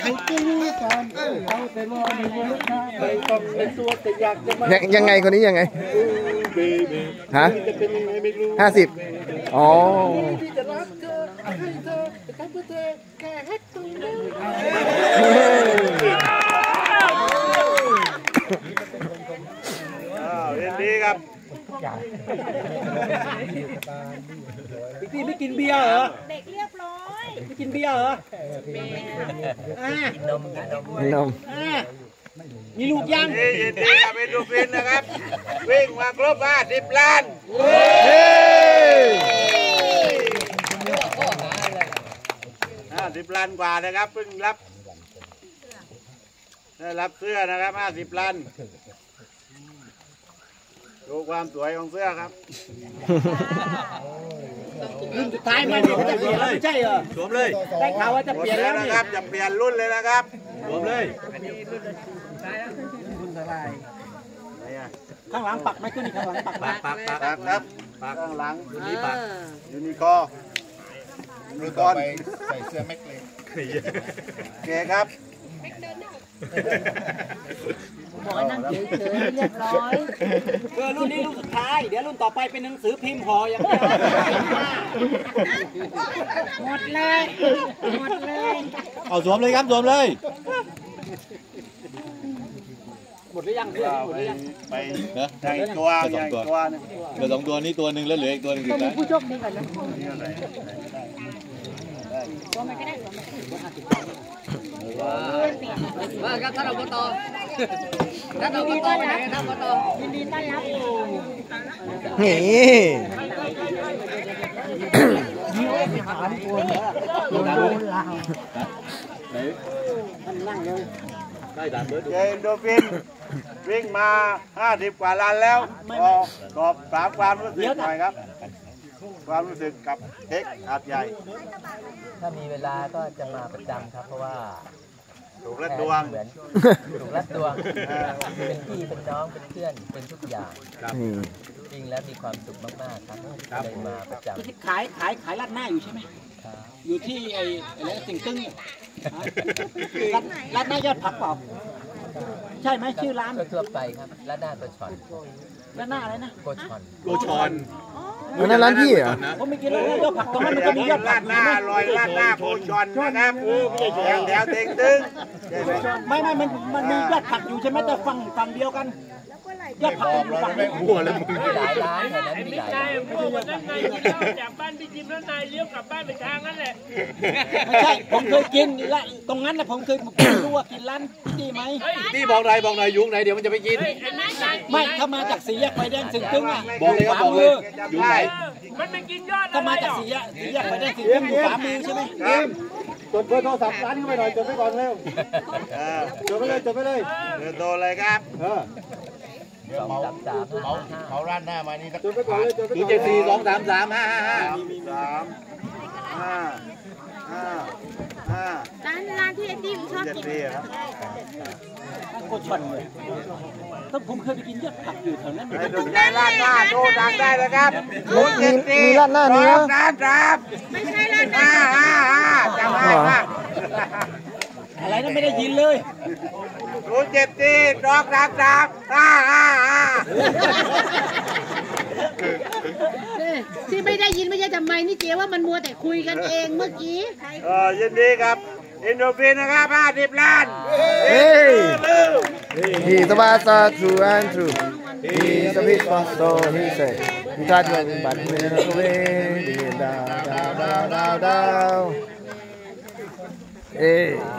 ยังไงคนนี้ยังไงฮะ50อ๋อดีครับพี่ไม่กินเบียร์เหรอเด็กเรียบร้อยไม่กินเบียร์เหรอกินนมมีลูกยังยินดีกับเอ็นดูฟินนะครับวิ่งมาครบ50 ล้าน50 ล้านกว่านะครับเพิ่งได้รับเสื้อนะครับ50 ล้านดูความสวยของเสื้อครับรุ่นสุดท้ายมันจะเปลี่ยนแล้วไม่ใช่เหรอสวมเลยได้ข่าวว่าจะเปลี่ยนแล้วนะครับจะเปลี่ยนรุ่นเลยนะครับสวมเลยข้างหลังปักไหมตัวนี้ข้างหลังปักครับข้างหลังยูนิคอร์ยูนิคอร์ใส่เสื้อแม็กเลยโอเคครับบอกนั่งเฉยๆเรียบร้อยรุ่นนี้รุ่นสุดท้ายเดี๋ยวรุ่นต่อไปเป็นหนังสือพิมพ์ห่ออย่างนี้หมดเลยเอาสวมเลยครับสวมเลยหมดหรือยังหมดหรือยังไปใส่ตัวใหญ่ตัวนึงเหลือ2 ตัวนี้ตัวหนึ่งแล้วเหลืออีกตัวหนึ่งอยู่นะผู้โชคดีก่อนนะตัวมันก็ได้ว่าครับท่านอบตท่านอบตไหนท่านอบตยินดีต้อนรับเจนโดฟินวิ่งมา50 กว่าล้านแล้วสอบถามความรู้สึกหน่อยครับความรู้สึกกับเด็กหาดใหญ่ถ้ามีเวลาก็จะมาประจำครับเพราะว่าถูกรัดดวงถูกรัดดวงเป็นพี่เป็นน้องเป็นเพื่อนเป็นทุกอย่างจริงแล้วมีความสุขมากๆครับเลยมาประจำขายราดหน้าอยู่ใช่ไหมอยู่ที่ไอ้อะไรสิ่งตึ้งราดหน้ายอดผักเปล่าใช่ไหมชื่อร้านทั่วไปครับราดหน้าตัวช่อนราดหน้าอะไรนะโกชอนนั่นร้านพี่เหรอผมไม่กินแล้วยอดผักตรงนั้นมันก็มียอดผักหน้าลอยราดหน้าโคชอนนะครับแถวเต็งตึงไม่มันมียอดผักอยู่ใช่ไหมแต่ฝั่งเดียวกันยอดผักอยู่ฝั่งนี้หัวเลยมึงหลายร้านแถวนั้นมีหลายร้านพวกวันนั้นนายกินข้าวจากบ้านไปกินแล้วนายเลี้ยวกลับบ้านไปทางนั้นแหละไม่ใช่ผมเคยกินและตรงนั้นแหละผมเคยรู้ว่ากินร้านดีไหมนี่บอกหน่อยยุงไหนเดี๋ยวมันจะไปกินไม่ถ้ามาจากสี่แยกไฟแดงสึงตึ้งอ่ะบอกเลยครับบอกเลยยุงไหนมันไม่กินยอดถ้ามาจากสี่แยกไฟแดงสึงตึ้งอยู่ขวามือใช่ไหมจดเบอร์โทรศัพท์ร้านเข้าไปหน่อยจดไปก่อนเร็วจดไปเลยเบอร์โทรเลยครับเขาร้านหน้ามานี่สักจดไปก่อนเลย 074 233 555 ร้านที่ไอติมชอบกินโคชอนเลยถ้าผมเคยไปกินยอดผักอยู่แถวนั้นดูได้ร้านหน้าโทรดังได้เลยครับมีร้านหน้านี้นะไม่ใช่ร้านหน้าจำได้ครับอะไรนั้นไม่ได้ยินเลย 074 233 ที่ไม่ได้ยินไม่ใช่ทำไมนี่เจ๊ว่ามันมัวแต่คุยกันเองเมื่อกี้ยินดีครับอินโดฟินนะครับ50 ล้าน He's about true and true. He's a bit so he said. He tried to win, but he went away. Down. Hey.